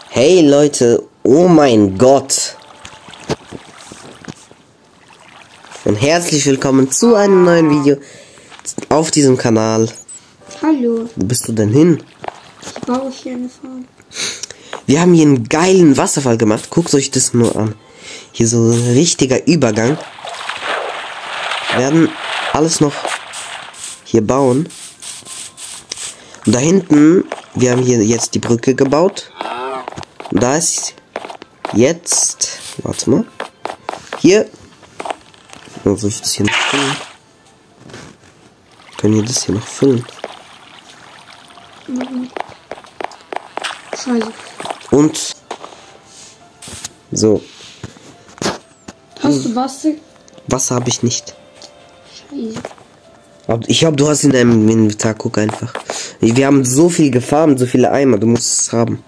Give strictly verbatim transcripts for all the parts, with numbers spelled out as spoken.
Hey Leute, oh mein Gott. Und herzlich willkommen zu einem neuen Video auf diesem Kanal. Hallo. Wo bist du denn hin? Ich baue hier eine Farm. Wir haben hier einen geilen Wasserfall gemacht. Guckt euch das nur an. Hier so ein richtiger Übergang. Wir werden alles noch hier bauen. Und da hinten, wir haben hier jetzt die Brücke gebaut. Und da ist jetzt, warte mal, hier, oh, soll ich das hier noch füllen? Können wir das hier noch füllen? Scheiße. Und so. Hast du Wasser? Wasser habe ich nicht. Scheiße. Aber ich glaube, du hast in deinem Inventar, guck einfach. Wir haben so viel gefarmt, so viele Eimer, du musst es haben.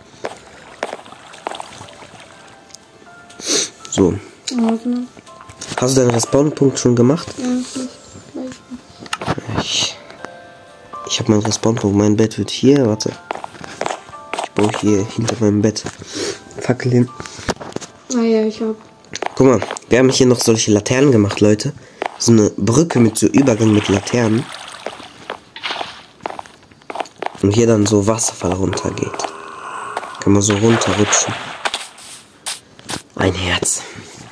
So. Also. Hast du deinen Respawn-Punkt schon gemacht? Ja, nicht gleich. Ich, ich habe meinen Respawn-Punkt. Mein Bett wird hier, warte. Ich baue hier hinter meinem Bett Fackel hin. Ah ja, ich hab. Guck mal, wir haben hier noch solche Laternen gemacht, Leute. So eine Brücke mit so Übergang mit Laternen. Und hier dann so Wasserfall runtergeht. Kann man so runterrutschen. Ein Herz.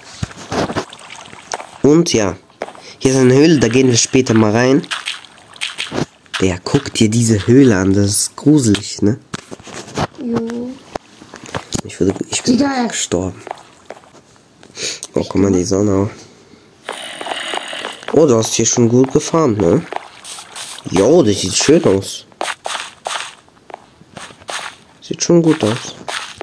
Und ja, hier ist eine Höhle, da gehen wir später mal rein. Der guckt dir diese Höhle an, das ist gruselig, ne? Jo. Ich würde, ich bin Digga. gestorben. Oh, guck mal, die Sonne. Oh, du hast hier schon gut gefahren, ne? Jo, das sieht schön aus. Sieht schon gut aus.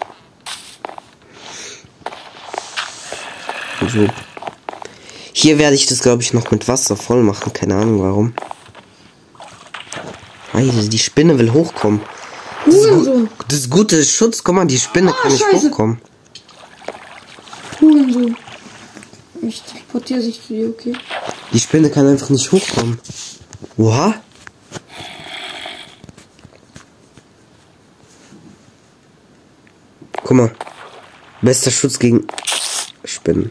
So. Hier werde ich das, glaube ich, noch mit Wasser voll machen. Keine Ahnung warum. Alter, die Spinne will hochkommen. Das ist, gu das ist gute Schutz. Guck mal, die Spinne Ah, kann nicht Scheiße. hochkommen. Hurensohn. Ich teleportiere sich zu dir, okay? Die Spinne kann einfach nicht hochkommen. Oha. Guck mal. Bester Schutz gegen Spinnen.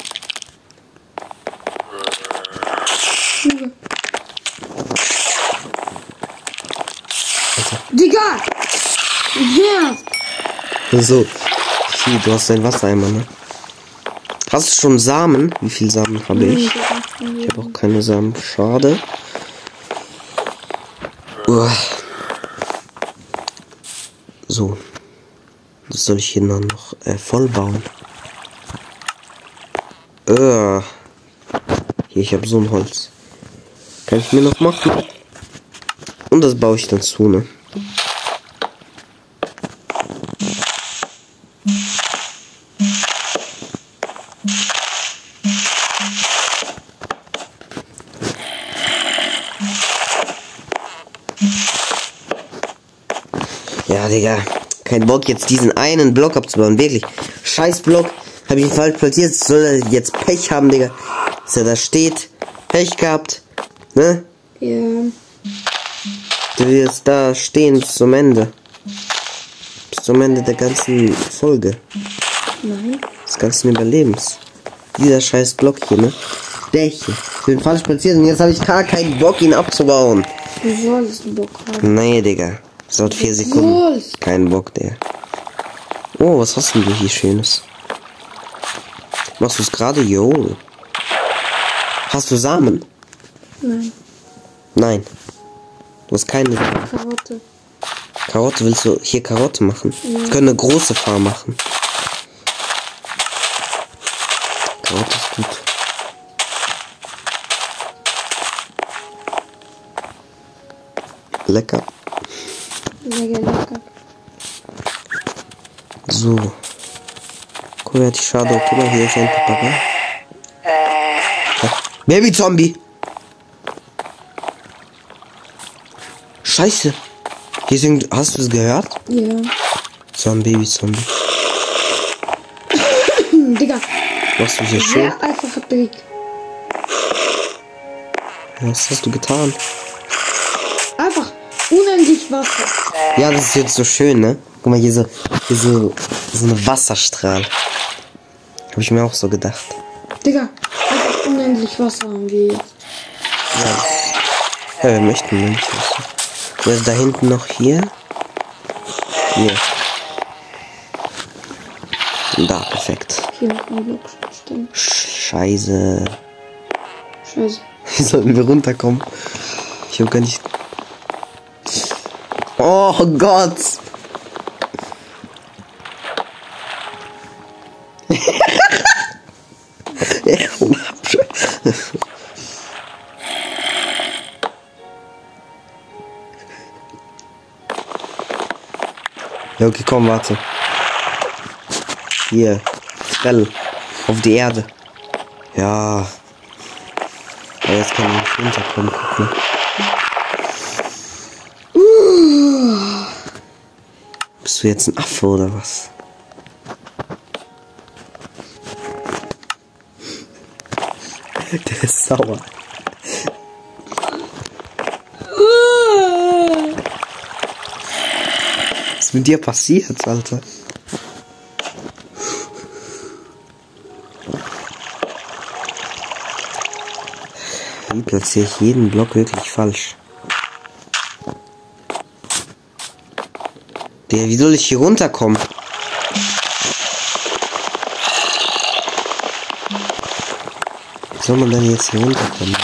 Digga! Ja! So. Viel, du hast dein Wassereimer, ne? Hast du schon Samen? Wie viel Samen habe ich? Ich habe auch keine Samen. Schade. Uah. So. Das soll ich hier noch äh, voll bauen. Äh. Hier, ich habe so ein Holz. Kann ich mir noch machen? Und das baue ich dann zu, ne? Ja, Digga. Kein Bock, jetzt diesen einen Block abzubauen. Wirklich. Scheiß Block. Habe ich ihn falsch platziert. Soll er jetzt Pech haben, Digga. Dass er da steht. Pech gehabt. Ne? Ja. Du wirst da stehen bis zum Ende. Bis zum Ende der ganzen Folge. Nein. Des ganzen Überlebens. Dieser scheiß Block hier, ne? Der hier. Ich bin falsch platziert und jetzt habe ich gar keinen Bock, ihn abzubauen. Du sollst einen Bock haben. Nee, Digga. Das dauert vier Du Sekunden. sollst. Kein Bock, der. Oh, was hast denn du hier Schönes? Machst du es gerade? Jo. Hast du Samen? Nein. Nein. Du hast keine Samen. Karotte. Karotte, willst du hier Karotte machen? Ja. Wir können eine große Farm machen. Karotte ist gut. Lecker. Lecker, lecker. So. Guck mal, die Shadow. Guck mal, hier ist ein Papagei. Ja. Baby-Zombie. Scheiße. Hier sind, hast du es gehört? Ja. So ein Baby-Zombie. Hm, Digga. Machst du hier schön? Sehr einfacher Trick. Was hast du getan? Einfach unendlich Wasser. Ja, das ist jetzt so schön, ne? Guck mal, hier so, hier so So eine Wasserstrahl. Habe ich mir auch so gedacht. Digga, einfach unendlich Wasser haben wir jetzt. Ja, ja wir möchten nicht. Wasser. Ja, da hinten noch hier. Hier. Da, perfekt. Hier noch ein Block stehen. Scheiße. Scheiße. Wie sollten wir runterkommen? Ich hab gar nicht... Oh Gott! Ja, okay, komm, warte. Hier. Fell. Auf die Erde. Ja. Aber jetzt kann man nicht runterkommen. Guck mal. Uh. Bist du jetzt ein Affe oder was? Der ist sauer. Was ist mit dir passiert, Alter? Wie platziere ich jeden Block wirklich falsch? Der, wie soll ich hier runterkommen? Wie soll man denn jetzt hier runterkommen?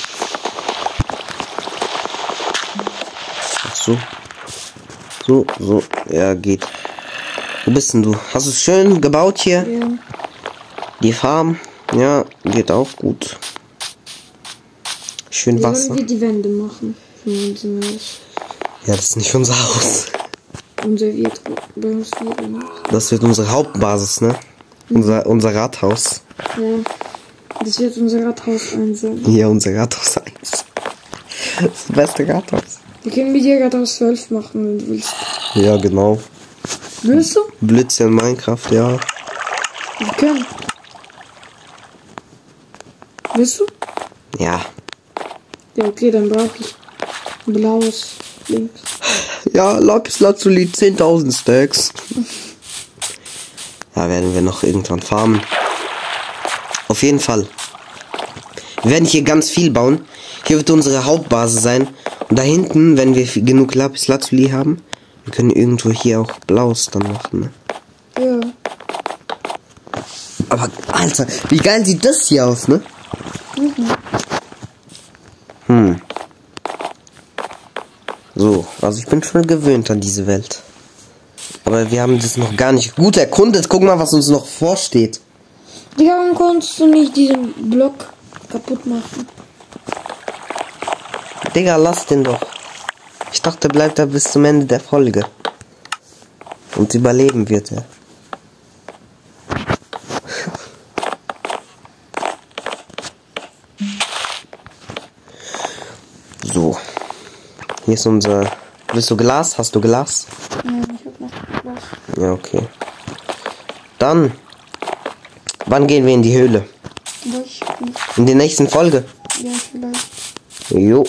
Ach so. So, so. Ja, geht. Wo bist denn du? Hast du es schön gebaut hier? Ja. Die Farm? Ja, geht auch gut. Schön Wie Wasser. sollen wir die Wände machen? Von unserem Haus. Ja, das ist nicht unser Haus. Unser wird bei uns wieder gemacht. Das wird unsere Hauptbasis, ne? Unser, unser Rathaus. Ja. Das wird unser Rathaus sein. Hier, unser Rathaus eins. Das ist das beste Rathaus. Wir können mit dir Rathaus zwölf machen, wenn du willst. Ja, genau. Willst du? Blitze in Minecraft, ja. Wir können. Willst du? Ja. Ja, okay, dann brauche ich ein blaues links. Ja, Lapis Lazuli, zehntausend Stacks. Ja, werden wir noch irgendwann farmen. Auf jeden Fall. Wir werden hier ganz viel bauen. Hier wird unsere Hauptbasis sein. Und da hinten, wenn wir genug Lapis Lazuli haben, wir können irgendwo hier auch Blaues dann machen, ne? Ja. Aber, Alter, wie geil sieht das hier aus, ne? Mhm. Hm. So, also ich bin schon gewöhnt an diese Welt. Aber wir haben das noch gar nicht gut erkundet. Guck mal, was uns noch vorsteht. Digga, warum konntest du nicht diesen Block kaputt machen? Digga, lass den doch. Ich dachte, bleibt da bis zum Ende der Folge. Und überleben wird er. So. Hier ist unser... Willst du Glas? Hast du Glas? Ja, ich hab noch Glas. Ja, okay. Dann... Wann gehen wir in die Höhle? Weiß ich nicht. In der nächsten Folge? Ja, vielleicht. Jo.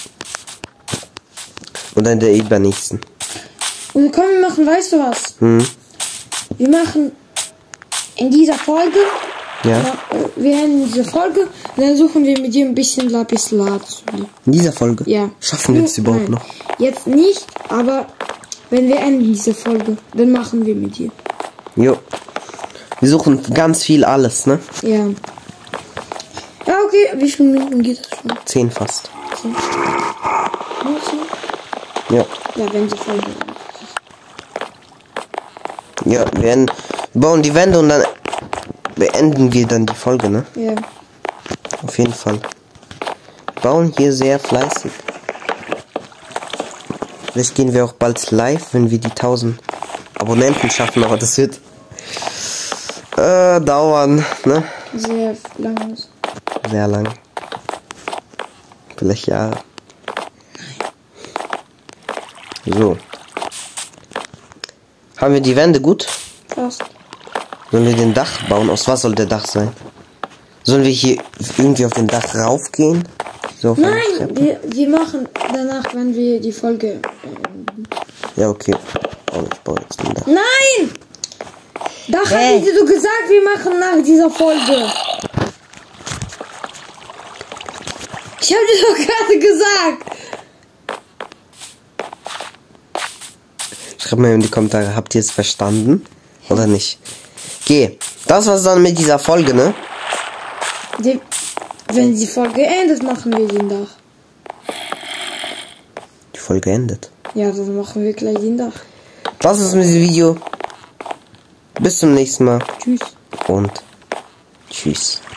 Und dann der übernächsten. Und komm, wir machen, weißt du was? Hm. Wir machen in dieser Folge, Ja. äh, wir haben in dieser Folge, und dann suchen wir mit dir ein bisschen Lapis Lazuli. In dieser Folge? Ja. Schaffen wir das überhaupt Nein. noch? Jetzt nicht, aber wenn wir enden diese Folge, dann machen wir mit dir. Jo. Wir suchen ganz viel alles, ne? Ja. Ja, okay, wie viele Minuten geht das schon? Zehn fast. Zehn. Nur zehn? Ja. Ja, wenn die Folge. Ja, wir werden, wir bauen die Wände und dann beenden wir dann die Folge, ne? Ja. Auf jeden Fall. Wir bauen hier sehr fleißig. Vielleicht gehen wir auch bald live, wenn wir die tausend Abonnenten schaffen, aber das wird äh, dauern, ne? Sehr lang. Sehr lang. Vielleicht Jahre. So. Haben wir die Wände gut? Fast. Sollen wir den Dach bauen? Aus was soll der Dach sein? Sollen wir hier irgendwie auf den Dach raufgehen? So auf eine Nein, Treppe? wir, wir machen danach, wenn wir die Folge. Ja, okay. Oh, ich baue jetzt den Dach. Nein! Dach Hey. hat dir so gesagt, wir machen nach dieser Folge. Ich habe dir doch gerade gesagt. Schreibt mal in die Kommentare, habt ihr es verstanden? Oder nicht? Okay, das war's dann mit dieser Folge, ne? Die, wenn die Folge endet, machen wir den Dach. Die Folge endet. Ja, dann machen wir gleich den Dach. Das ist mit diesem Video. Bis zum nächsten Mal Tschüss. und tschüss.